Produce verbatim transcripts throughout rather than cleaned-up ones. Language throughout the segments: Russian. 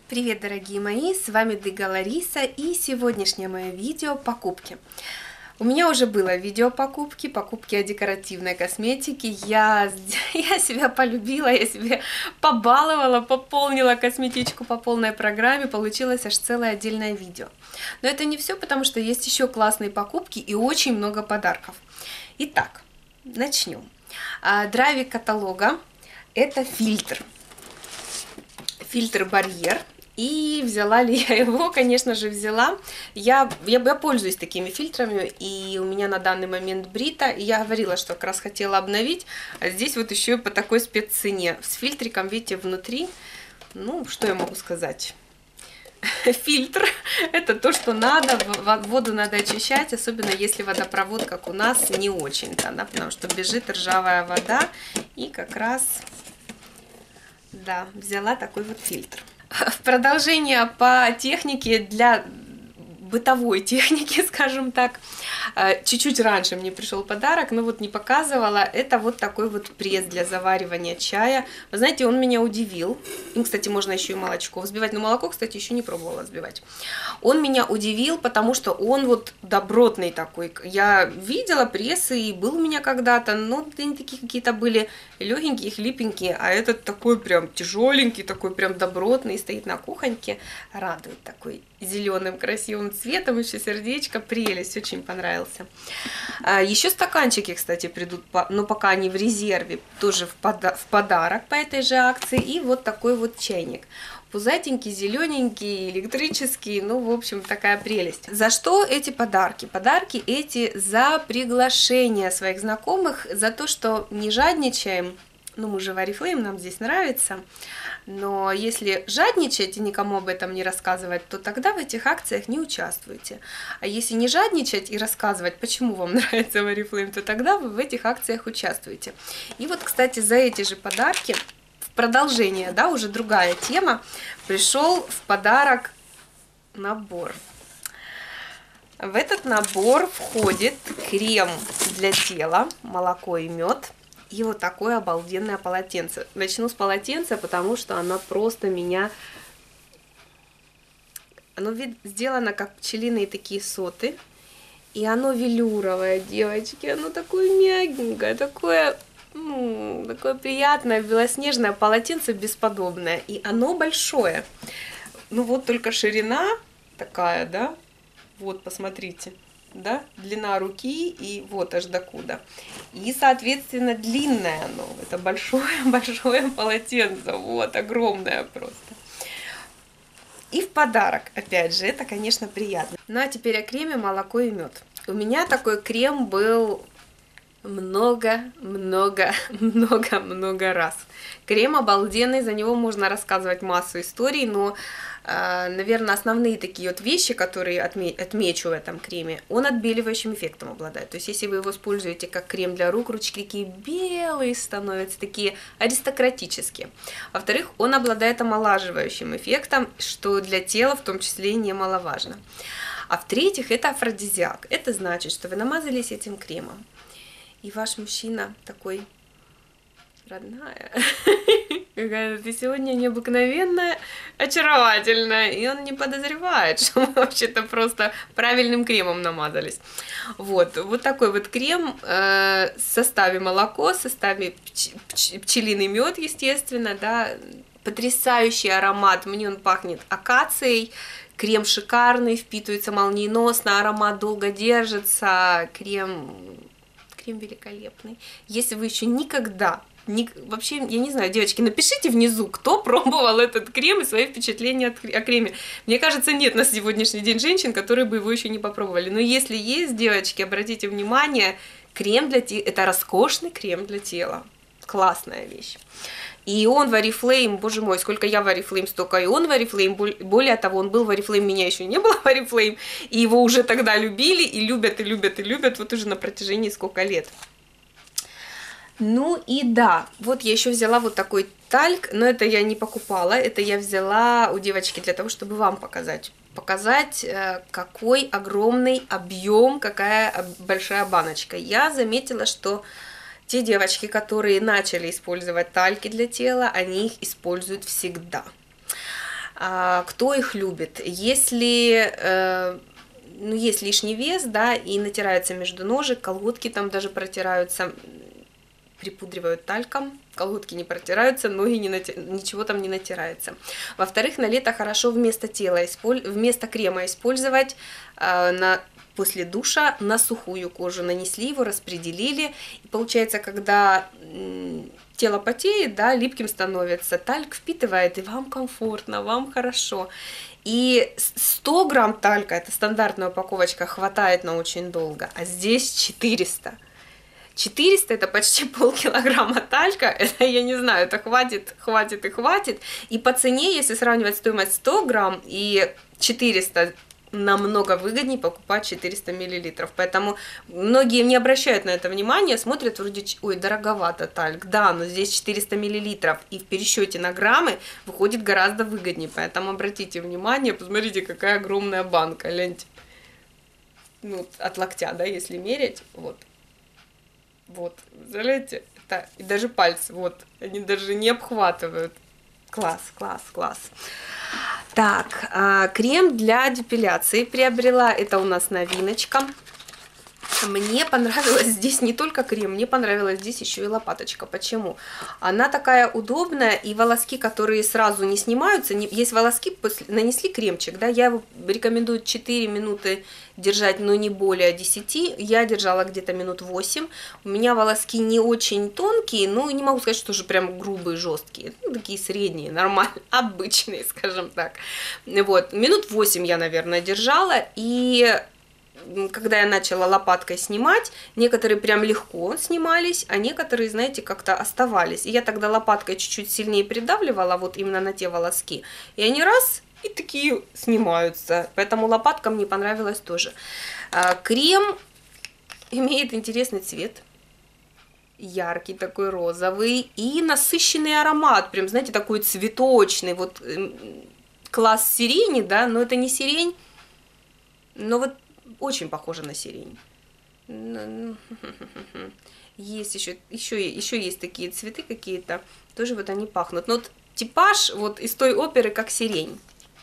Привет, дорогие мои, с вами Дыга Лариса, и сегодняшнее мое видео покупки. У меня уже было видео покупки, покупки о декоративной косметике. Я, я себя полюбила, я себе побаловала, пополнила косметичку по полной программе, получилось аж целое отдельное видео. Но это не все, потому что есть еще классные покупки и очень много подарков. Итак, начнем. Драйвик каталога – это фильтр. Фильтр барьер. И взяла ли я его? Конечно же, взяла. Я, я, я пользуюсь такими фильтрами, и у меня на данный момент Брита. И я говорила, что как раз хотела обновить, а здесь вот еще и по такой спеццене. С фильтриком, видите, внутри, ну, что я могу сказать? Фильтр – это то, что надо, воду надо очищать, особенно если водопровод, как у нас, не очень-то, да, потому что бежит ржавая вода, и как раз, да, взяла такой вот фильтр. В продолжение по технике для бытовой техники, скажем так, чуть-чуть раньше мне пришел подарок, но вот не показывала. Это вот такой вот пресс для заваривания чая. Вы знаете, он меня удивил. Им, кстати, можно еще и молочко взбивать, но молоко, кстати, еще не пробовала взбивать. Он меня удивил, потому что он вот добротный такой. Я видела прессы, и был у меня когда-то, но они такие какие-то были легенькие, хлипенькие, а этот такой прям тяжеленький, такой прям добротный, стоит на кухоньке, радует такой зеленым красивым цветом, еще сердечко, прелесть, очень понравился. А, еще стаканчики, кстати, придут, но пока они в резерве, тоже в, пода в подарок по этой же акции. И вот такой вот чайник. Пузатенький, зелененький, электрический, ну, в общем, такая прелесть. За что эти подарки? Подарки эти за приглашение своих знакомых, за то, что не жадничаем. Ну, мы же в Oriflame, нам здесь нравится. Но если жадничать и никому об этом не рассказывать, то тогда в этих акциях не участвуйте. А если не жадничать и рассказывать, почему вам нравится в Oriflame, то тогда вы в этих акциях участвуете. И вот, кстати, за эти же подарки, в продолжение, да, уже другая тема, пришел в подарок набор. В этот набор входит крем для тела, молоко и мед. И вот такое обалденное полотенце. Начну с полотенца, потому что оно просто меня... Оно вид... сделано как пчелиные такие соты. И оно велюровое, девочки. Оно такое мягенькое, такое, ну, такое приятное, белоснежное полотенце бесподобное. И оно большое. Ну вот только ширина такая, да? Вот, посмотрите. Да, длина руки и вот аж докуда. И, соответственно, длинное оно. Это большое-большое полотенце. Вот, огромное просто. И в подарок, опять же, это, конечно, приятно. Ну, а теперь о креме молоко и мед. У меня такой крем был много-много-много-много раз. Крем обалденный, за него можно рассказывать массу историй, но, э, наверное, основные такие вот вещи, которые отме отмечу в этом креме, он отбеливающим эффектом обладает. То есть, если вы его используете как крем для рук, ручки такие белые становятся, такие аристократические. Во-вторых, он обладает омолаживающим эффектом, что для тела в том числе немаловажно. А в-третьих, это афродизиак. Это значит, что вы намазались этим кремом, и ваш мужчина такой: родная, какая ты сегодня необыкновенная, очаровательная. И он не подозревает, что мы вообще-то просто правильным кремом намазались. Вот, вот такой вот крем э, в составе молоко, в составе пч пч пчелиный мед, естественно, да, потрясающий аромат, мне он пахнет акацией. Крем шикарный, впитывается молниеносно, аромат долго держится, крем... Крем великолепный. Если вы еще никогда, ни, вообще, я не знаю, девочки, напишите внизу, кто пробовал этот крем и свои впечатления о креме. Мне кажется, нет на сегодняшний день женщин, которые бы его еще не попробовали. Но если есть, девочки, обратите внимание, крем для тела, это роскошный крем для тела. Классная вещь. И он в Oriflame, боже мой, сколько я в Oriflame, столько и он в Oriflame. Более того, он был в Oriflame, меня еще не было в Oriflame. И его уже тогда любили, и любят, и любят, и любят, вот уже на протяжении сколько лет. Ну и да, вот я еще взяла вот такой тальк, но это я не покупала, это я взяла у девочки для того, чтобы вам показать. Показать, какой огромный объем, какая большая баночка. Я заметила, что... Те девочки, которые начали использовать тальки для тела, они их используют всегда. Кто их любит? Если ну, есть лишний вес, да, и натирается между ножек, колготки там даже протираются, припудривают тальком, колготки не протираются, ноги не нати... ничего там не натирается. Во-вторых, на лето хорошо вместо тела, исполь... вместо крема использовать э, на... после душа на сухую кожу. Нанесли его, распределили. И получается, когда тело потеет, да, липким становится, тальк впитывает, и вам комфортно, вам хорошо. И сто грамм талька, это стандартная упаковочка, хватает на очень долго, а здесь четыреста. четыреста это почти полкилограмма талька, это я не знаю, это хватит, хватит и хватит. И по цене, если сравнивать стоимость сто грамм и четыреста, намного выгоднее покупать четыреста миллилитров. Поэтому многие не обращают на это внимания, смотрят вроде, ой, дороговато тальк. Да, но здесь четыреста миллилитров, и в пересчете на граммы выходит гораздо выгоднее. Поэтому обратите внимание, посмотрите, какая огромная банка, гляньте. Ну, от локтя, да, если мерять, вот. Вот, представляете? Это, и даже пальцы, вот, они даже не обхватывают. Класс, класс, класс. Так, а, крем для депиляции приобрела, это у нас новиночка. Мне понравилось здесь не только крем, мне понравилась здесь еще и лопаточка. Почему? Она такая удобная, и волоски, которые сразу не снимаются, не, есть волоски, после, нанесли кремчик, да, я его рекомендую четыре минуты держать, но не более десяти, я держала где-то минут восемь, у меня волоски не очень тонкие, но не могу сказать, что же прям грубые, жесткие, ну, такие средние, нормальные, обычные, скажем так. Вот, минут восемь я, наверное, держала, и когда я начала лопаткой снимать, некоторые прям легко снимались, а некоторые, знаете, как-то оставались. И я тогда лопаткой чуть-чуть сильнее придавливала, вот именно на те волоски, и они раз, и такие снимаются. Поэтому лопатка мне понравилась тоже. Крем имеет интересный цвет, яркий такой розовый, и насыщенный аромат, прям, знаете, такой цветочный, вот класс сирени, да, но это не сирень, но вот очень похоже на сирень. Есть еще, еще, еще есть такие цветы какие-то, тоже вот они пахнут. Но вот типаж вот из той оперы как сирень.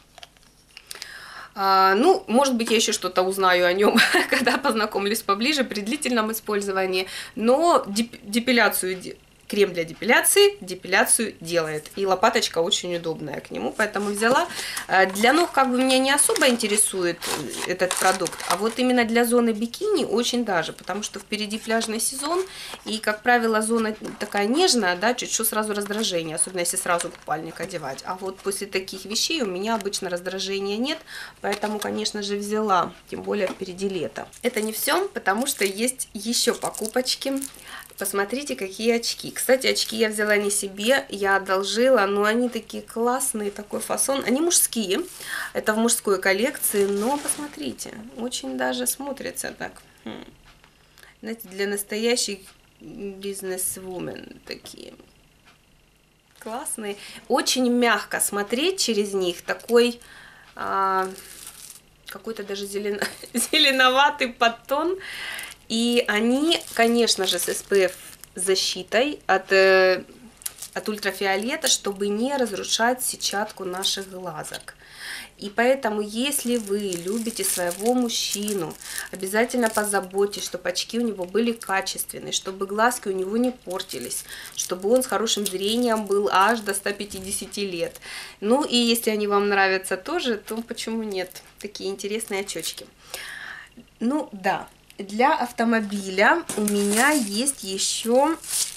А, ну, может быть, я еще что-то узнаю о нем, когда познакомлюсь поближе при длительном использовании. Но деп депиляцию... Крем для депиляции, депиляцию делает. И лопаточка очень удобная к нему, поэтому взяла. Для ног как бы меня не особо интересует этот продукт, а вот именно для зоны бикини очень даже, потому что впереди пляжный сезон, и, как правило, зона такая нежная, да, чуть-чуть сразу раздражение, особенно если сразу купальник одевать. А вот после таких вещей у меня обычно раздражения нет, поэтому, конечно же, взяла, тем более впереди лето. Это не все, потому что есть еще покупочки. Посмотрите, какие очки. Кстати, очки я взяла не себе, я одолжила, но они такие классные, такой фасон. Они мужские, это в мужской коллекции, но посмотрите, очень даже смотрятся так. Хм. Знаете, для настоящих бизнес-вумен такие. Классные. Очень мягко смотреть через них, такой а, какой-то даже зелено, зеленоватый подтон. И они, конечно же, с эс пэ эф защитой от, э, от ультрафиолета, чтобы не разрушать сетчатку наших глазок. И поэтому, если вы любите своего мужчину, обязательно позаботьтесь, чтобы очки у него были качественные, чтобы глазки у него не портились, чтобы он с хорошим зрением был аж до ста пятидесяти лет. Ну и если они вам нравятся тоже, то почему нет? Такие интересные очечки. Ну да. Для автомобиля у меня есть еще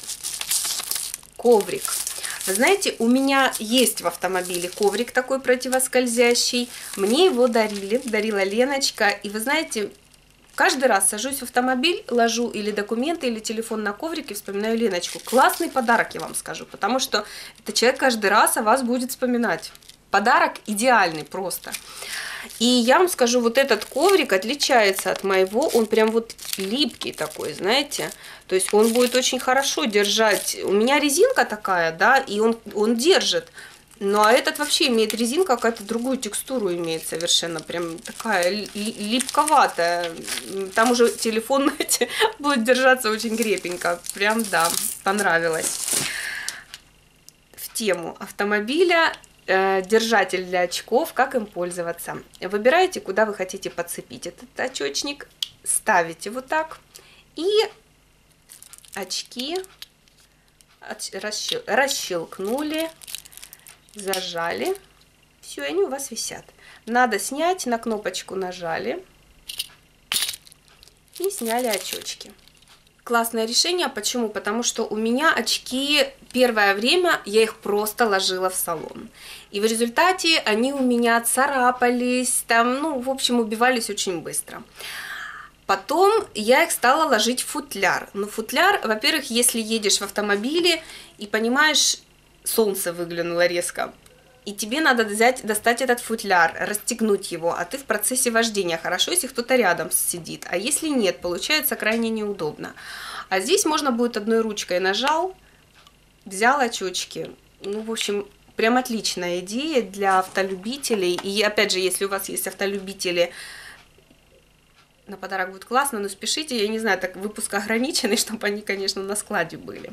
коврик. Вы знаете, у меня есть в автомобиле коврик такой противоскользящий. Мне его дарили, дарила Леночка. И вы знаете, каждый раз сажусь в автомобиль, ложу или документы, или телефон на коврик и вспоминаю Леночку. Классный подарок, я вам скажу, потому что этот человек каждый раз о вас будет вспоминать. Подарок идеальный просто. И я вам скажу, вот этот коврик отличается от моего, он прям вот липкий такой, знаете, то есть он будет очень хорошо держать, у меня резинка такая, да, и он, он держит, ну а этот вообще имеет резинка, какая-то другую текстуру имеет совершенно, прям такая липковатая, там уже телефон, знаете, будет держаться очень крепенько, прям, да, понравилось. В тему автомобиля э, держатель для очков, как им пользоваться. Выбираете, куда вы хотите подцепить этот очечник, ставите вот так, и очки расщелкнули, зажали, все, они у вас висят. Надо снять, на кнопочку нажали и сняли очечки. Классное решение. Почему? Потому что у меня очки первое время я их просто ложила в салон. И в результате они у меня царапались, там, ну, в общем, убивались очень быстро. Потом я их стала ложить в футляр. Но футляр, во-первых, если едешь в автомобиле и понимаешь, солнце выглянуло резко, и тебе надо взять, достать этот футляр, расстегнуть его, а ты в процессе вождения. Хорошо, если кто-то рядом сидит, а если нет, получается крайне неудобно. А здесь можно будет одной ручкой нажал, взял очечки. Ну, в общем, прям отличная идея для автолюбителей. И опять же, если у вас есть автолюбители, на подарок будет классно, но спешите, я не знаю, так выпуск ограниченный, чтобы они, конечно, на складе были.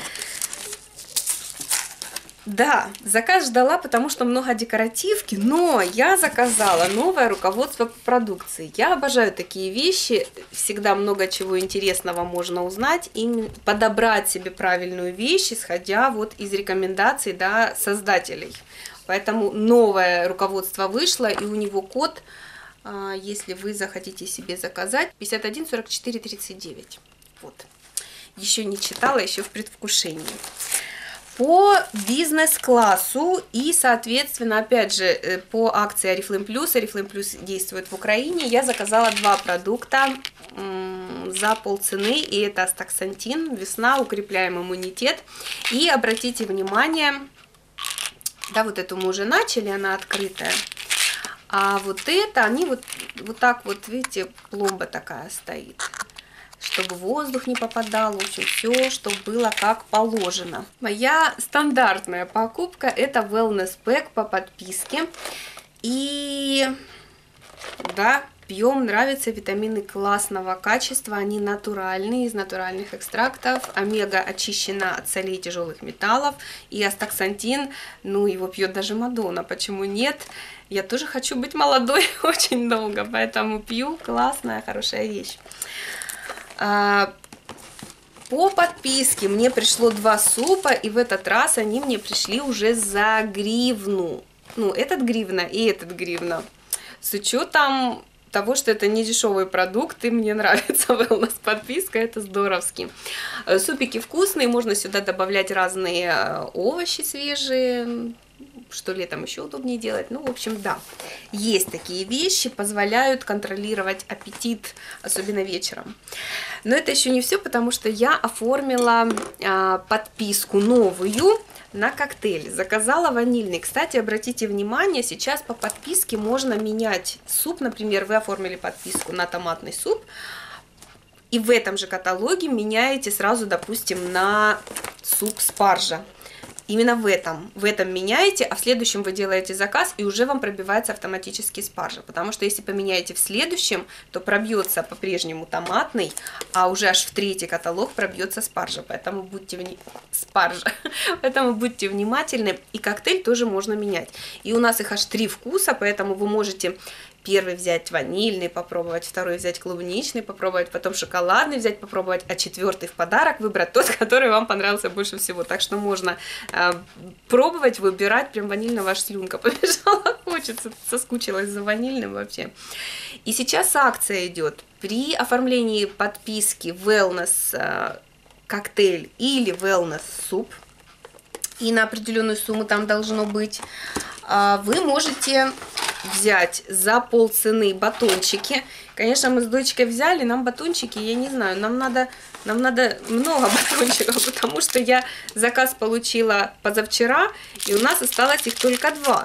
Да, заказ ждала, потому что много декоративки, но я заказала новое руководство по продукции. Я обожаю такие вещи, всегда много чего интересного можно узнать, и подобрать себе правильную вещь, исходя вот из рекомендаций, да, создателей. Поэтому новое руководство вышло, и у него код, если вы захотите себе заказать, пятьдесят один сорок четыре тридцать девять. Вот. Еще не читала, еще в предвкушении. По бизнес-классу и, соответственно, опять же, по акции Oriflame Plus, Oriflame Plus действует в Украине, я заказала два продукта за полцены, и это астаксантин, весна, укрепляем иммунитет. И обратите внимание, да, вот эту мы уже начали, она открытая, а вот это, они вот, вот так вот, видите, пломба такая стоит, чтобы воздух не попадал, в общем, все, чтобы было как положено. Моя стандартная покупка — это Wellness Pack по подписке. И да, пьем, нравятся витамины классного качества, они натуральные, из натуральных экстрактов. Омега очищена от солей и тяжелых металлов. И астаксантин, ну, его пьет даже Мадонна, почему нет? Я тоже хочу быть молодой очень долго, поэтому пью, классная, хорошая вещь. По подписке мне пришло два супа, и в этот раз они мне пришли уже за гривну. Ну, этот гривна и этот гривна. С учетом того, что это не дешевый продукт, и мне нравится wellness подписка, это здоровски. Супики вкусные, можно сюда добавлять разные овощи свежие, что летом еще удобнее делать. Ну, в общем, да, есть такие вещи, позволяют контролировать аппетит, особенно вечером. Но это еще не все, потому что я оформила а, подписку новую на коктейль. Заказала ванильный. Кстати, обратите внимание, сейчас по подписке можно менять суп. Например, вы оформили подписку на томатный суп, и в этом же каталоге меняете сразу, допустим, на суп спаржа. Именно в этом, в этом меняете, а в следующем вы делаете заказ, и уже вам пробивается автоматически спаржа. Потому что если поменяете в следующем, то пробьется по-прежнему томатный, а уже аж в третий каталог пробьется спаржа. Поэтому будьте, вни... спаржа. Поэтому будьте внимательны. И коктейль тоже можно менять. И у нас их аж три вкуса, поэтому вы можете первый взять ванильный, попробовать, второй взять клубничный, попробовать, потом шоколадный взять, попробовать, а четвертый в подарок выбрать тот, который вам понравился больше всего. Так что можно э, пробовать, выбирать, прям ванильного аж слюнка побежала, хочется, соскучилась за ванильным вообще. И сейчас акция идет. При оформлении подписки Wellness э, коктейль или Wellness суп, и на определенную сумму там должно быть, э, вы можете взять за полцены батончики. Конечно, мы с дочкой взяли, нам батончики, я не знаю, нам надо, нам надо много батончиков, потому что я заказ получила позавчера, и у нас осталось их только два,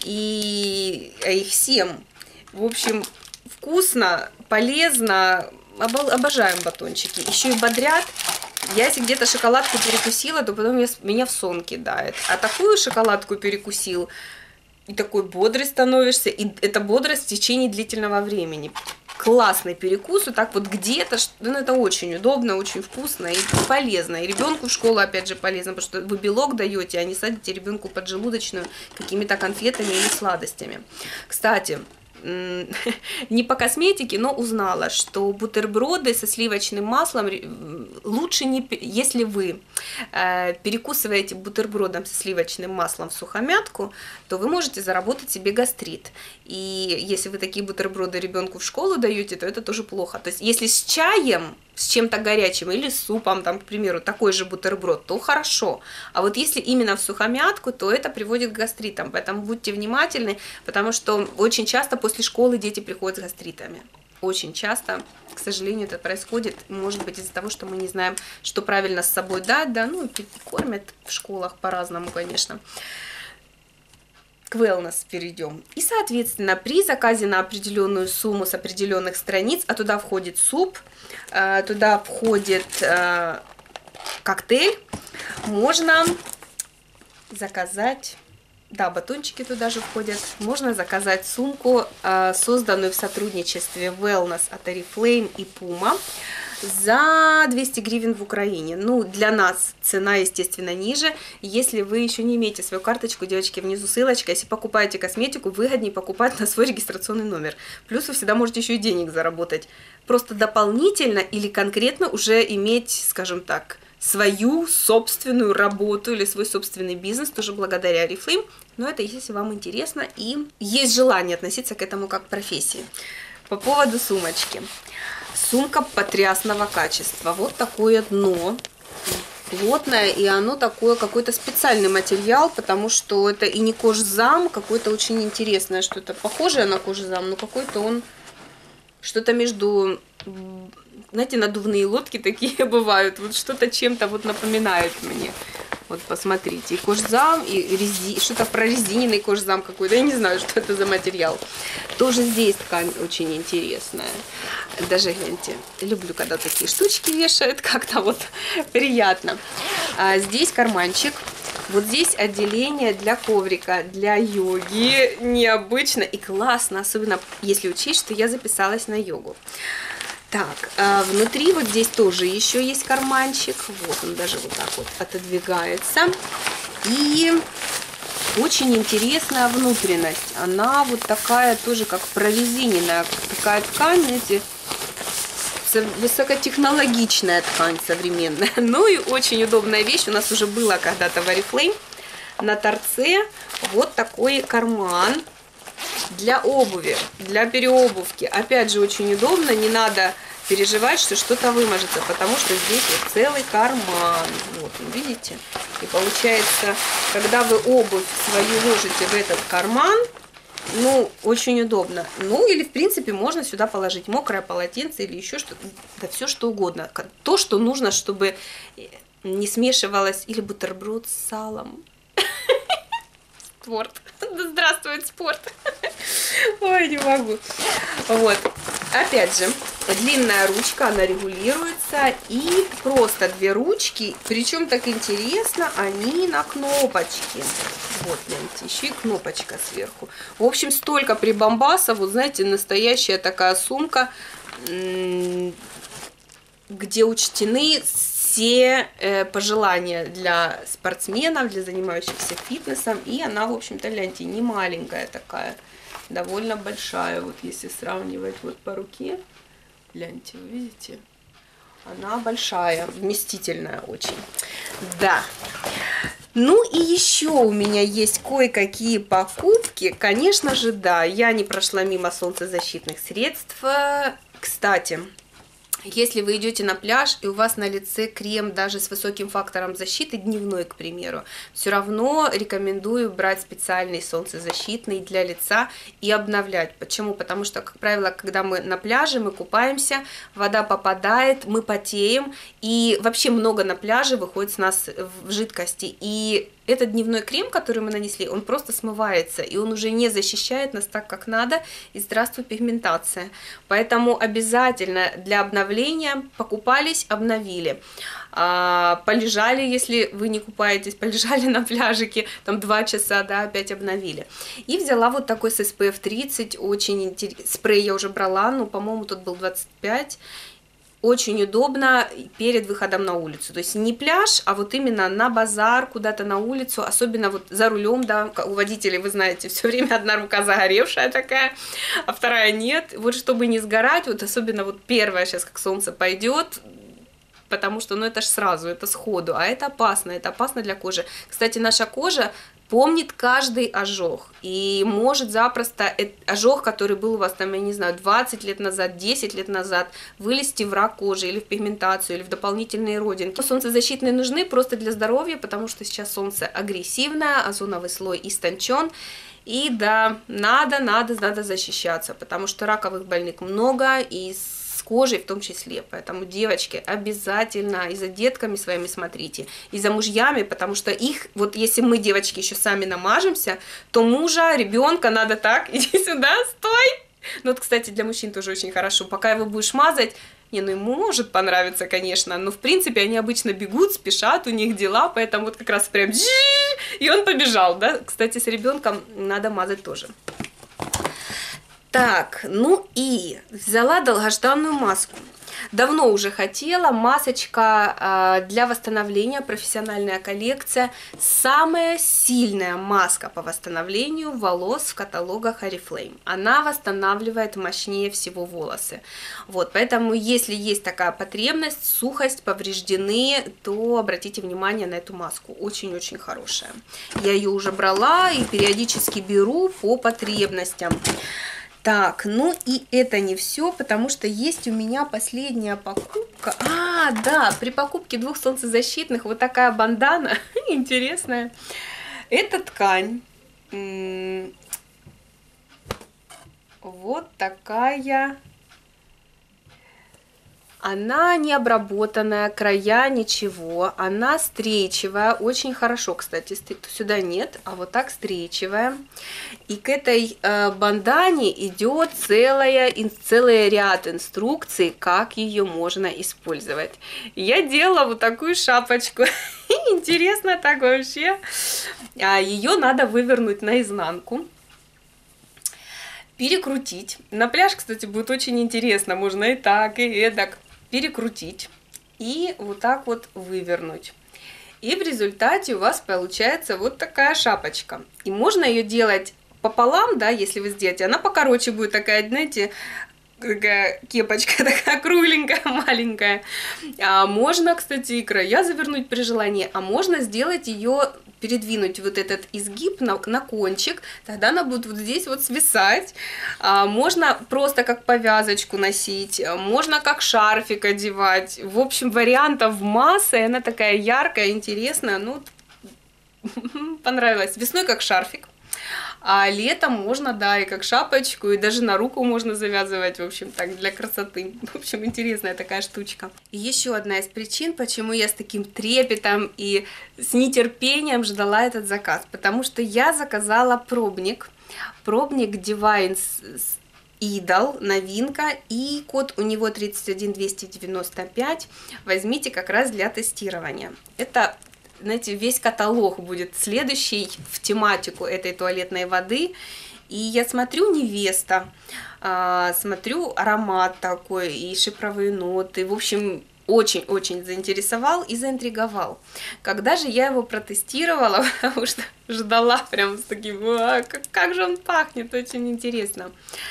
и а их семь. В общем, вкусно, полезно, обожаем батончики, еще и бодрят. Я если где-то шоколадку перекусила, то потом я, меня в сон кидает, а такую шоколадку перекусил, и такой бодрый становишься, и это бодрость в течение длительного времени. классный перекус, вот так вот где-то, ну, это очень удобно, очень вкусно и полезно. И ребенку в школу, опять же, полезно, потому что вы белок даете, а не садите ребенку поджелудочную какими-то конфетами или сладостями. Кстати, не по косметике, но узнала, что бутерброды со сливочным маслом лучше не... Если вы э, перекусываете бутербродом со сливочным маслом в сухомятку, то вы можете заработать себе гастрит. И если вы такие бутерброды ребенку в школу даете, то это тоже плохо. То есть если с чаем, с чем-то горячим или с супом, там, к примеру, такой же бутерброд, то хорошо. А вот если именно в сухомятку, то это приводит к гастритам. Поэтому будьте внимательны, потому что очень часто после школы дети приходят с гастритами. Очень часто, к сожалению, это происходит. Может быть, из-за того, что мы не знаем, что правильно с собой дать, да, ну, кормят в школах по-разному, конечно. К wellness перейдем. И, соответственно, при заказе на определенную сумму с определенных страниц, а туда входит суп, туда входит коктейль, можно заказать, да, батончики туда же входят, можно заказать сумку, созданную в сотрудничестве wellness от Oriflame и Puma, за двести гривен в Украине. Ну, для нас цена, естественно, ниже. Если вы еще не имеете свою карточку, девочки, внизу ссылочка. Если покупаете косметику, выгоднее покупать на свой регистрационный номер. Плюс вы всегда можете еще и денег заработать. Просто дополнительно или конкретно уже иметь, скажем так, свою собственную работу или свой собственный бизнес, тоже благодаря Oriflame. Но это если вам интересно и есть желание относиться к этому как к профессии. По поводу сумочки. Сумка потрясного качества. Вот такое дно. Плотное, и оно такое, какой-то специальный материал, потому что это и не кожзам, какое-то очень интересное что-то. Похожее на кожзам, но какой-то он что-то между... Знаете, надувные лодки такие бывают. Вот что-то чем-то вот напоминает мне. Вот посмотрите, и кожзам, и рези... что-то прорезиненный кожзам какой-то. Я не знаю, что это за материал. Тоже здесь ткань очень интересная. Даже, гляньте, люблю, когда такие штучки вешают, как-то вот приятно. А здесь карманчик. Вот здесь отделение для коврика, для йоги. Необычно и классно, особенно если учесть, что я записалась на йогу. Так, а внутри вот здесь тоже еще есть карманчик. Вот он даже вот так вот отодвигается. И очень интересная внутренность. Она вот такая тоже как прорезиненная. Такая ткань, знаете, высокотехнологичная ткань современная. Ну и очень удобная вещь. У нас уже было когда-то в Oriflame. На торце вот такой карман. Для обуви, для переобувки. Опять же, очень удобно, не надо переживать, что что-то вымажется, потому что здесь вот целый карман. Вот, видите? И получается, когда вы обувь свою ложите в этот карман, ну, очень удобно. Ну, или, в принципе, можно сюда положить мокрое полотенце или еще что-то, да все что угодно. То, что нужно, чтобы не смешивалось, или бутерброд с салом. Спорт. Да здравствует спорт. Ой, не могу. Вот. Опять же, длинная ручка, она регулируется. И просто две ручки. Причем так интересно, они на кнопочке. Вот, гляньте, еще и кнопочка сверху. В общем, столько прибамбасов. Вот, знаете, настоящая такая сумка, где учтены все э, пожелания для спортсменов, для занимающихся фитнесом. И она, в общем-то, гляньте, не маленькая такая, довольно большая. Вот если сравнивать вот по руке, гляньте, вы видите? Она большая, вместительная очень. Да. Ну и еще у меня есть кое-какие покупки. Конечно же, да, я не прошла мимо солнцезащитных средств. Кстати, если вы идете на пляж и у вас на лице крем даже с высоким фактором защиты, дневной, к примеру, все равно рекомендую брать специальный солнцезащитный для лица и обновлять. Почему? Потому что, как правило, когда мы на пляже, мы купаемся, вода попадает, мы потеем, и вообще много на пляже выходит с нас в жидкости. И этот дневной крем, который мы нанесли, он просто смывается, и он уже не защищает нас так, как надо, и здравствуй пигментация. Поэтому обязательно для обновления покупались, обновили. А, полежали, если вы не купаетесь, полежали на пляжике, там два часа, да, опять обновили. И взяла вот такой с эс пэ эф тридцать, очень интересный, спрей я уже брала, ну, по-моему, тут был двадцать пять. Очень удобно перед выходом на улицу. То есть не пляж, а вот именно на базар, куда-то на улицу, особенно вот за рулем, да, у водителей, вы знаете, все время одна рука загоревшая такая, а вторая нет. Вот чтобы не сгорать, вот особенно вот первое сейчас, как солнце пойдет, потому что, ну, это ж сразу, это сходу, а это опасно, это опасно для кожи. Кстати, наша кожа помнит каждый ожог, и может запросто ожог, который был у вас там, я не знаю, двадцать лет назад, десять лет назад, вылезти в рак кожи, или в пигментацию, или в дополнительные родинки. Солнцезащитные нужны просто для здоровья, потому что сейчас солнце агрессивное, озоновый слой истончен, и да, надо, надо, надо защищаться, потому что раковых больных много, и с кожей в том числе. Поэтому, девочки, обязательно и за детками своими смотрите, и за мужьями, потому что их, вот если мы, девочки, еще сами намажемся, то мужа, ребенка надо так, иди сюда, стой. Ну вот, кстати, для мужчин тоже очень хорошо. Пока его будешь мазать, не, ну ему может понравиться, конечно, но в принципе они обычно бегут, спешат, у них дела, поэтому вот как раз прям и он побежал, да. Кстати, с ребенком надо мазать тоже. Так, ну и взяла долгожданную маску. Давно уже хотела, масочка э, для восстановления, профессиональная коллекция. Самая сильная маска по восстановлению волос в каталогах Oriflame. Она восстанавливает мощнее всего волосы. Вот, поэтому если есть такая потребность, сухость, повреждены, то обратите внимание на эту маску. Очень-очень хорошая. Я ее уже брала и периодически беру по потребностям. Так, ну и это не все, потому что есть у меня последняя покупка. А, да, при покупке двух солнцезащитных вот такая бандана интересная. Это ткань. Вот такая. Она не обработанная, края ничего, она стрейчевая, очень хорошо, кстати, сюда нет, а вот так стрейчевая. И к этой э, бандане идет целая, целый ряд инструкций, как ее можно использовать. Я делала вот такую шапочку, интересно так вообще. Ее надо вывернуть наизнанку. Перекрутить. На пляж, кстати, будет очень интересно, можно и так, и эдак. Перекрутить и вот так вот вывернуть. И в результате у вас получается вот такая шапочка. И можно ее делать пополам, да, если вы сделаете. Она покороче будет такая, знаете, такая кепочка, такая кругленькая, маленькая. А можно, кстати, и края завернуть при желании, а можно сделать ее, передвинуть вот этот изгиб на, на кончик, тогда она будет вот здесь вот свисать. А можно просто как повязочку носить, можно как шарфик одевать. В общем, вариантов масса, и она такая яркая, интересная, ну, понравилась. Весной как шарфик. А летом можно, да, и как шапочку, и даже на руку можно завязывать, в общем, так, для красоты. В общем, интересная такая штучка. И еще одна из причин, почему я с таким трепетом и с нетерпением ждала этот заказ. Потому что я заказала пробник. Пробник Divine Idol, новинка, и код у него тридцать один двести девяносто пять. Возьмите как раз для тестирования. Это, знаете, весь каталог будет следующий в тематику этой туалетной воды. И я смотрю «Невеста», смотрю аромат такой, и шипровые ноты. В общем, очень-очень заинтересовал и заинтриговал. Когда же я его протестировала, потому что ждала прям с таким, как, как же он пахнет, очень интересно.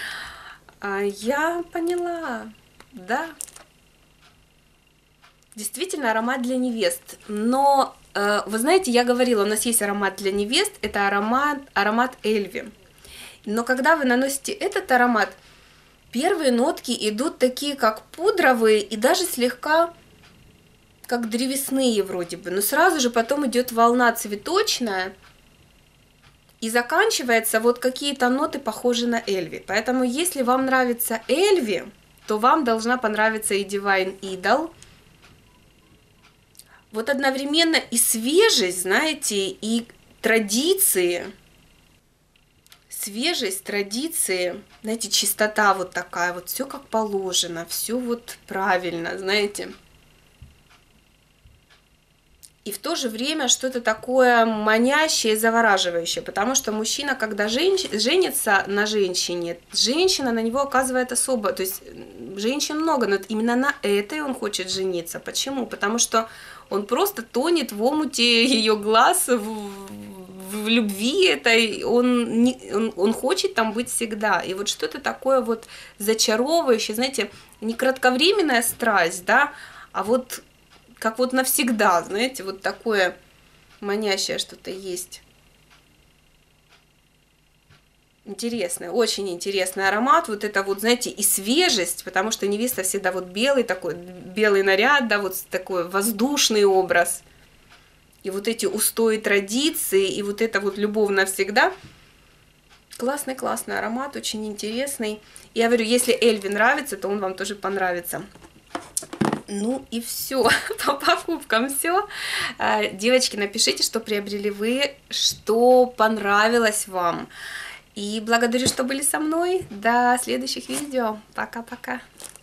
Я поняла, да, действительно аромат для невест, но, вы знаете, я говорила, у нас есть аромат для невест, это аромат, аромат Эльви, но когда вы наносите этот аромат, первые нотки идут такие, как пудровые и даже слегка как древесные вроде бы, но сразу же потом идет волна цветочная, и заканчивается вот какие-то ноты, похожие на Эльви. Поэтому, если вам нравится Эльви, то вам должна понравиться и Divine Idol. вот одновременно и свежесть, знаете, и традиции, свежесть, традиции, знаете, чистота вот такая, вот все как положено, все вот правильно, знаете. И в то же время что-то такое манящее и завораживающее, потому что мужчина, когда женщ... женится на женщине, женщина на него оказывает особо, то есть женщин много, но именно на этой он хочет жениться. Почему? Потому что он просто тонет в омуте ее глаз, в, в любви этой, он, не... он, он хочет там быть всегда. И вот что-то такое вот зачаровывающее, знаете, не кратковременная страсть, да, а вот как вот навсегда, знаете, вот такое манящее что-то есть. Интересный, очень интересный аромат. Вот это вот, знаете, и свежесть, потому что невеста всегда вот белый такой, белый наряд, да, вот такой воздушный образ. И вот эти устои традиции, и вот это вот любовь навсегда. Классный-классный аромат, очень интересный. Я говорю, если Эльве нравится, то он вам тоже понравится. Ну и все, по покупкам все. Девочки, напишите, что приобрели вы, что понравилось вам. И благодарю, что были со мной. До следующих видео. Пока-пока.